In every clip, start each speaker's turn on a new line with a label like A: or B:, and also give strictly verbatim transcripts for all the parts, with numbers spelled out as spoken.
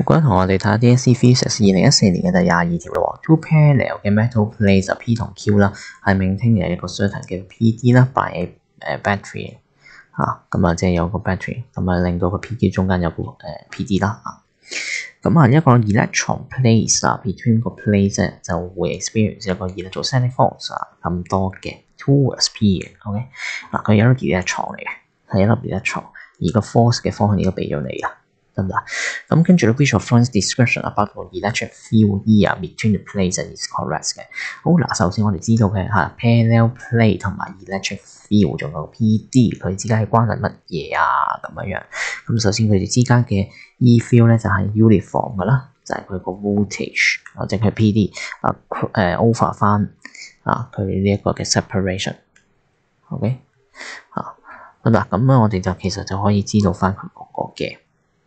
A: 嗰日同我哋睇下 D S E Physics 二零一四年嘅第廿二條咯 ，two parallel 嘅 metal plates P 同 Q 啦，係 maintain 嘅一個 certain 嘅 P D 啦 by 誒 battery 嚇，咁啊即係有個 battery，咁啊令到個 P D 中間有個誒 P D 啦嚇。咁啊一個 electron plates 啊 between 個 plates 咧就會 experience 一個 electrostatic force 啊咁多嘅 towards P 嘅 ，OK 嗱佢有一粒 electron 嚟嘅，係一粒 electron，而個 force 嘅方向應該俾咗你啊。得唔得？咁跟住咧 ，which of Fran's description about the electric field here between the plates is correct 嘅。好嗱，首先我哋知道嘅嚇 parallel plate 同埋 electric field 仲有 P D 佢之間係關係乜嘢啊？咁樣樣。咁首先佢哋之間嘅 E field 咧就係 uniform 噶啦，就係佢個 voltage 或者佢 P D 啊誒 over 翻啊佢呢一個嘅 separation。OK 啊，得唔得？咁咧我哋就其實就可以知道翻佢嗰個嘅。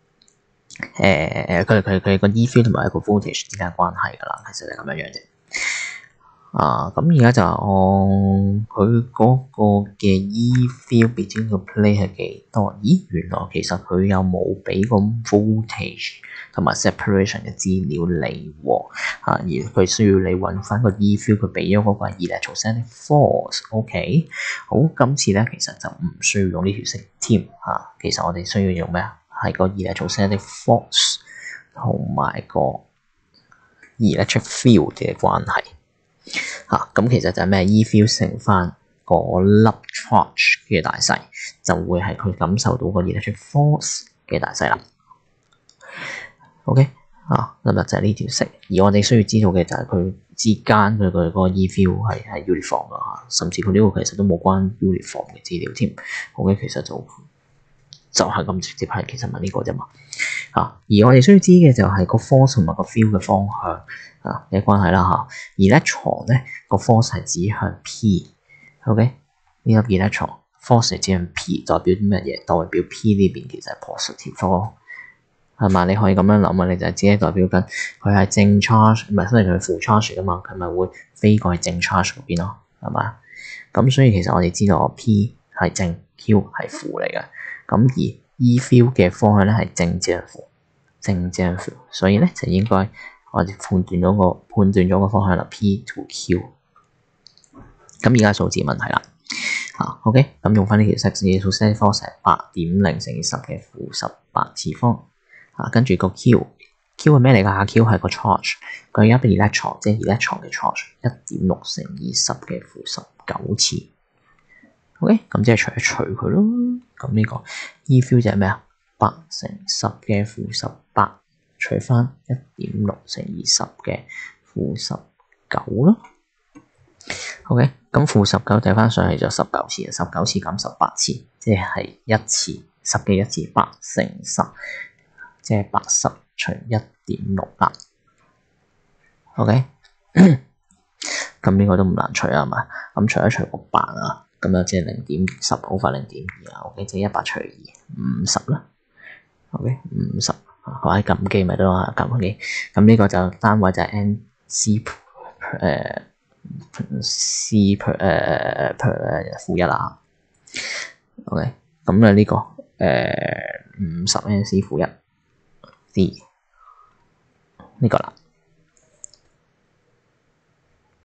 A: 誒誒，佢佢佢個 E field 同埋一個 voltage 之間關係㗎啦，其實係咁樣樣啫。啊，咁而家就按佢嗰個嘅 E field between 個 plate 係幾多？咦，原來其實佢有冇俾個 voltage 同埋 separation 嘅資料你喎？啊，而佢需要你揾翻個 E field，佢俾咗嗰個 electrostatic force。OK， 好，今次咧其實就唔需要用呢條式添嚇，其實我哋需要用咩啊？係個 electrostatic force 同埋個 electric field 嘅關係嚇，咁、啊、其實就係咩 E field 乘翻嗰粒 charge 嘅大細，就會係佢感受到個 electric force 嘅大細啦。OK 啊，咁就係呢條式，而我哋需要知道嘅就係佢之間佢佢嗰個 E field 係係 uniform 㗎嚇，甚至佢呢個其實都冇關 uniform 嘅資料添。OK， 其實就就係咁直接係其實問呢個啫嘛嚇，而我哋需要知嘅就係個 force 同埋個 field 嘅方向啊嘅關係啦嚇。而 electron 咧個 force 係指向 P，OK 呢粒 electron force 係指向 P， 代表啲乜嘢？代表 P 呢邊其實係 positive 咯，係嘛？你可以咁樣諗啊，你就係只係代表緊佢係正 charge， 唔係，因為佢係負 charge 噶嘛，佢咪會飛過去正 charge 嗰邊咯，係嘛？咁所以其實我哋知道 P 係正 ，Q 係負嚟嘅。咁而 E field 嘅方向咧係正正負，正正負，所以咧就應該我哋判斷咗個判斷咗個方向啦 ，P to Q。咁而家數字問題啦，啊 OK， 咁用翻呢條式，呢條式方程係八點零乘以十嘅負十八次方，啊跟住個 Q，Q 係咩嚟㗎？ Q 係個 charge， 佢有一個 electron， 即係 electron 嘅 charge， 一點六乘以十嘅負十九次。OK， 咁即係除一除佢咯。咁呢個 E field 就係咩啊？八乘十嘅負十八，除翻一點六乘以十嘅負十九咯。OK， 咁負十九掉翻上去就十九次，十九次減十八次，即係一次，十嘅一次，八乘十，即係八十除一點六啦。OK， 咁呢個都唔難除啊嘛。咁除一除個八啊。咁啊，即係零點十 over 零點二啊 ，OK， 即係一百除以二，五十啦 ，OK， 五十，或者撳機咪得咯，撳機。咁呢個就單位就係 N C 誒 C per 誒 per 負一啦 ，OK， 咁啊呢個誒五十 N C 負一 D 呢個啦。